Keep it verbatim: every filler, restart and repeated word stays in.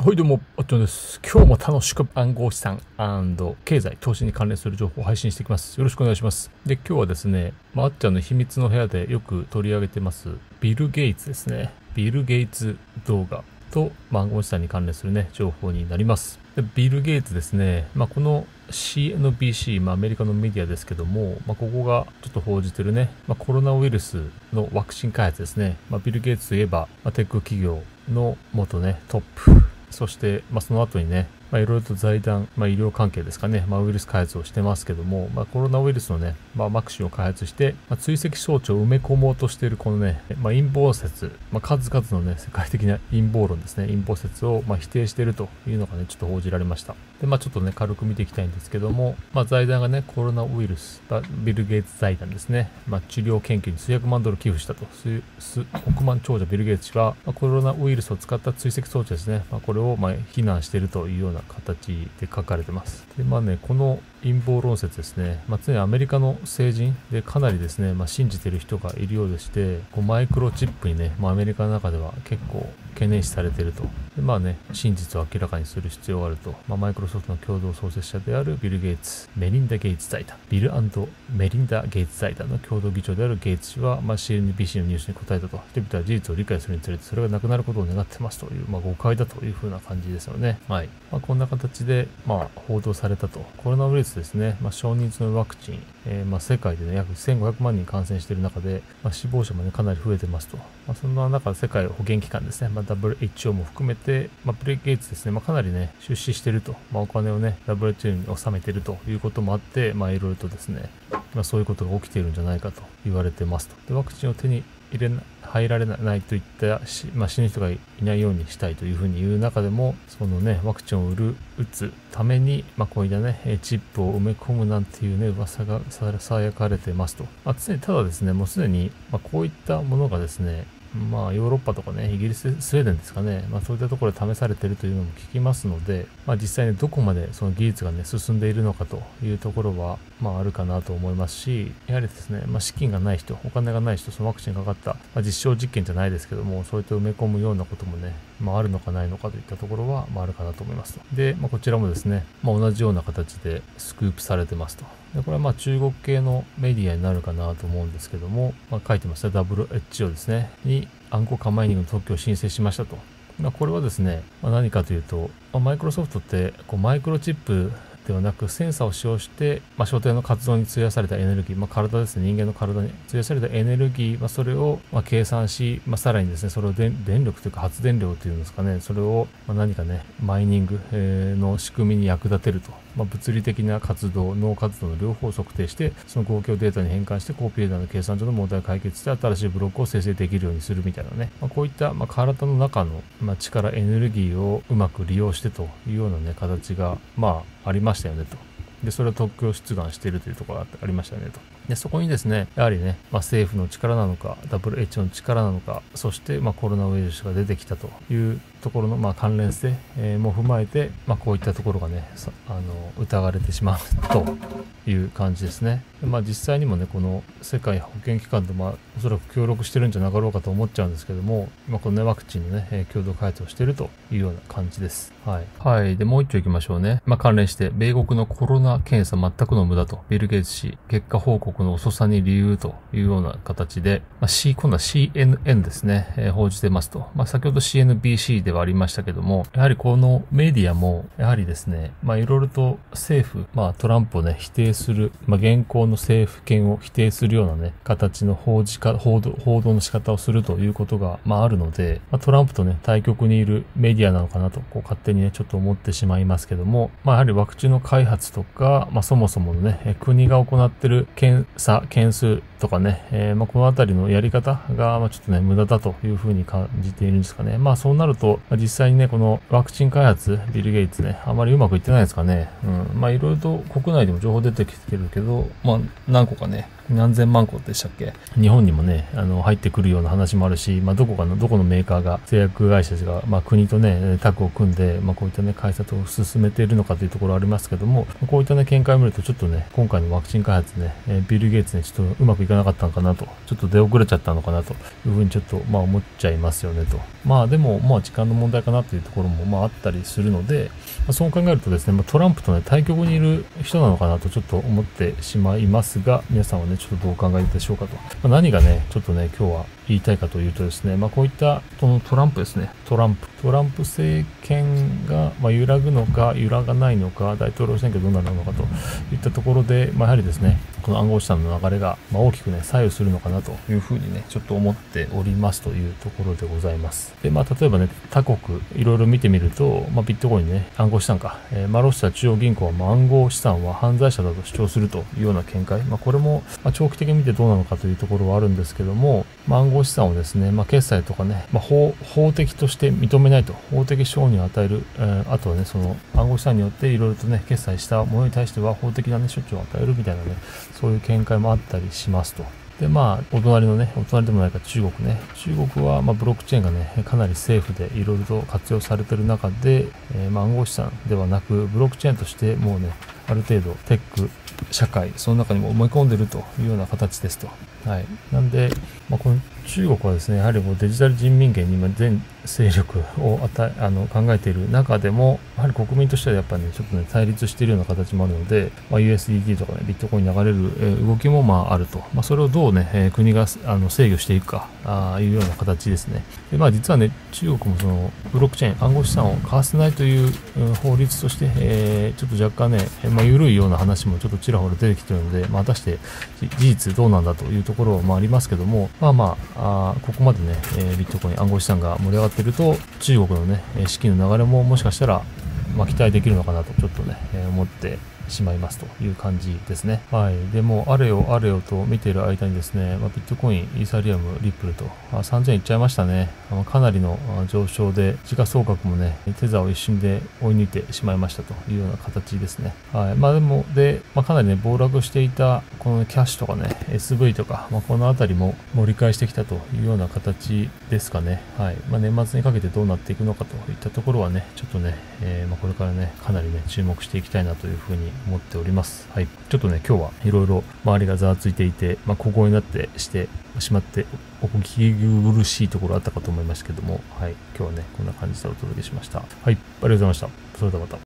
はい、どうも、あっちょです。今日も楽しく暗号資産&経済、投資に関連する情報を配信していきます。よろしくお願いします。で、今日はですね、まあ、あっちゃんの秘密の部屋でよく取り上げてます、ビル・ゲイツですね。ビル・ゲイツ動画と、まあ、暗号資産に関連するね、情報になります。でビル・ゲイツですね、まあ、この シーエヌビーシー、まあ、アメリカのメディアですけども、まあ、ここがちょっと報じてるね、まあ、コロナウイルスのワクチン開発ですね。まあ、ビル・ゲイツといえば、まあ、テック企業の元ね、トップ。そして、まあ、その後にね、まあ、いろいろと財団、まあ、医療関係ですかね、まあ、ウイルス開発をしてますけども、まあ、コロナウイルスのね、まあ、ワクチンを開発して、まあ、追跡装置を埋め込もうとしているこのね、まあ、陰謀説、まあ、数々のね、世界的な陰謀論ですね、陰謀説を、まあ、否定しているというのがね、ちょっと報じられました。で、まあ、ちょっとね、軽く見ていきたいんですけども、まあ、財団がね、コロナウイルス、ビル・ゲイツ財団ですね、まあ、治療研究に数百万ドル寄付したと、数億万長者ビル・ゲイツ氏が、まあ、コロナウイルスを使った追跡装置ですね、まあ、これを、まあ、非難しているというような形で書かれてます。で、まあね、この陰謀論説ですね、まあ、常にアメリカの成人でかなりですね、まあ、信じている人がいるようでして、こうマイクロチップにね、まあ、アメリカの中では結構懸念視されていると。で、まあね、真実を明らかにする必要があると。まあ、マイクロソフトの共同創設者であるビル・ゲイツ、メリンダ・ゲイツ財団、ビル&メリンダ・ゲイツ財団の共同議長であるゲイツ氏は、まあ、シーエヌビーシー のニュースに答えたと。人々は事実を理解するにつれて、それがなくなることを願ってますという、まあ、誤解だというふうな感じですよね。はい。まあ、こんな形で、まあ、報道されたと。コロナウイルスですね、まあ、少人数のワクチン、えー、まあ、世界でね、約せんごひゃくまんにん感染している中で、まあ、死亡者もね、かなり増えてますと。まあ、そんな中、世界保健機関ですね、まあ、ダブリューエイチオー も含めて、まあ、ビル・ゲイツですね、まあ、かなりね、出資していると。まあ、お金をね、ダブリューエイチオー に収めているということもあって、まあ、いろいろとですね、まあ、そういうことが起きているんじゃないかと言われてますと。で、ワクチンを手に入れな入られないといったし、まあ、死ぬ人がいないようにしたいというふうに言う中でも、そのね、ワクチンを売る、打つために、まあ、こういったね、チップを埋め込むなんていうね、噂がさやかれてますと。まあ、常に、ただですね、もうすでに、まあ、こういったものがですね、まあ、ヨーロッパとかね、イギリス、スウェーデンですかね、まあ、そういったところで試されているというのも聞きますので、まあ、実際にどこまでその技術がね、進んでいるのかというところは、まあ、あるかなと思いますし、やはりですね、まあ、資金がない人、お金がない人、そのワクチンがかかった、まあ、実証実験じゃないですけども、そういった埋め込むようなこともね、まあ、あるのかないのかといったところは、まあ、あるかなと思いますと。で、まあ、こちらもですね、まあ、同じような形でスクープされてますと。で、これはまあ中国系のメディアになるかなと思うんですけども、まあ、書いてますね、ダブリューエイチオー ですね、に暗号化マイニングの特許を申請しましたと。まあ、これはですね、まあ、何かというと、まあ、マイクロソフトってこうマイクロチップではなくセンサーを使用して、まあ、所定の活動に費やされたエネルギー、まあ、体ですね、人間の体に費やされたエネルギー、まあ、それをまあ計算し、まあ、さらにですね、それを電力というか発電量というんですかね、それをまあ何かね、マイニングの仕組みに役立てると。まあ、物理的な活動、脳活動の両方を測定して、その合計をデータに変換して、コーピーデータの計算上の問題を解決して、新しいブロックを生成できるようにするみたいなね。まあ、こういった、まあ、体の中の、まあ、力、エネルギーをうまく利用してというようなね、形が、まあ、ありましたよねと。で、それを特許出願しているというところがありましたよねと。で、そこにですね、やはりね、まあ、政府の力なのか、ダブリューエイチオー の力なのか、そして、まあ、コロナウイルスが出てきたというところの、まあ、関連性、えー、も踏まえて、まあ、こういったところがね、あの、疑われてしまうという感じですね。で、まあ、実際にもね、この世界保健機関と、まあ、おそらく協力してるんじゃなかろうかと思っちゃうんですけども、まあ、このね、ワクチンのね、えー、共同開発をしているというような感じです。はい。はい。で、もう一丁行きましょうね。まあ、関連して、米国のコロナ検査全くの無駄と、ビル・ゲイツ氏、結果報告の遅さに理由というような形で、まあ、C、今度は シーエヌエヌ ですね、えー、報じてますと。まあ、先ほど シーエヌビーシー ではありましたけども、やはりこのメディアも、やはりですね、まあ、いろいろと政府、まあ、トランプをね、否定する、まあ、現行の政府権を否定するようなね、形の報じか、報道、報道の仕方をするということが、まあ、あるので、まあ、トランプとね、対極にいるメディアなのかなと、こう、勝手にね、ちょっと思ってしまいますけども、まあ、やはりワクチンの開発とか、まあ、そもそものね、国が行っている検査、件数とかね、えー、まあ、このあたりのやり方が、まあ、ちょっとね、無駄だというふうに感じているんですかね。まあ、そうなると、まあ、実際にね、このワクチン開発、ビル・ゲイツね、あまりうまくいってないですかね。うん。まあ、いろいろと国内でも情報出てきてるけど、まあ、何個かね、何千万個でしたっけ、日本にもね、あの、入ってくるような話もあるし、まあ、どこかの、どこのメーカーが、製薬会社が、まあ、国とね、タッグを組んで、まあ、こういったね、開発を進めているのかというところありますけども、こういったね、見解を見ると、ちょっとね、今回のワクチン開発ね、 ビル・ゲイツね、ちょっとうまくいかなかったのかなと、ちょっと出遅れちゃったのかなというふうにちょっとまあ思っちゃいますよねと。まあでも、まあ時間の問題かなというところもまああったりするので、まあ、そう考えるとですね、まあ、トランプとね、対局にいる人なのかなとちょっと思ってしまいますが、皆さんはね、ちょっとどうお考えでしょうかと。まあ、何がね、ちょっとね、今日は言いたいかというとですね、まあこういったこのトランプですね、トランプ、トランプ政権がまあ揺らぐのか揺らがないのか、大統領選挙どうなるのかといったところで、まあやはりですね、この暗号資産の流れがまあ大きくね、左右するのかなというふうにね、ちょっと思っておりますというところでございます。で、まあ例えばね、他国いろいろ見てみると、まあビットコインね、暗号資産か、えー、まあロシア中央銀行はまあ暗号資産は犯罪者だと主張するというような見解、まあこれもまあ長期的に見てどうなのかというところはあるんですけども、まあ暗号資産をですね、まあ決済とかね、まあ法、法的として認めないと、法的承認を与える、えー、あとはね、その暗号資産によっていろいろとね、決済したものに対しては法的なね、処置を与えるみたいなね、そういう見解もあったりしますと。で、まあ、お隣のね、お隣でもないか中国ね。中国は、まあ、ブロックチェーンがね、かなり政府でいろいろと活用されている中で、えー、まあ、暗号資産ではなく、ブロックチェーンとしてもうね、ある程度テック、社会、その中にも思い込んでいるというような形ですと。はい。なんで、まあ、この中国はですね、やはりもうデジタル人民元に今全勢力を与え、あの、考えている中でも、やはり国民としてはやっぱりね、ちょっとね、対立しているような形もあるので、まあ、ユーエスディーティー とかね、ビットコインに流れる、えー、動きもまああると。まあ、それをどうね、えー、国があの制御していくか、ああいうような形ですね。で、まあ実はね、中国もその、ブロックチェーン、暗号資産を交わせないという、うん、法律として、えー、ちょっと若干ね、まあ、緩いような話もちょっとちらほら出てきているので、まあ、果たして事実どうなんだというところはまあありますけども、まあまあ、あここまでね、えー、ビットコイン、暗号資産が盛り上がっていると、中国のね、資金の流れももしかしたら、まあ、期待できるのかなとちょっとね、えー、思ってしまいますという感じですね。はい。でも、あれよあれよと見ている間にですね、まあ、ビットコイン、イーサリアム、リップルと、あさんぜんいっちゃいましたね。あのかなりの上昇で、時価総額もね、テザーを一瞬で追い抜いてしまいましたというような形ですね。はい。まあでも、で、まあ、かなりね、暴落していた、このキャッシュとかね、エスブイ とか、まあ、このあたりも盛り返してきたというような形ですかね。はい。まあ、年末にかけてどうなっていくのかといったところはね、ちょっとね、えー、まあこれからね、かなりね、注目していきたいなというふうに思っております。はい。ちょっとね、今日はいろいろ周りがざわついていて、まあ、小声になってしてしまって、お聞き苦しいところあったかと思いますけども、はい。今日はね、こんな感じでお届けしました。はい。ありがとうございました。それではまた。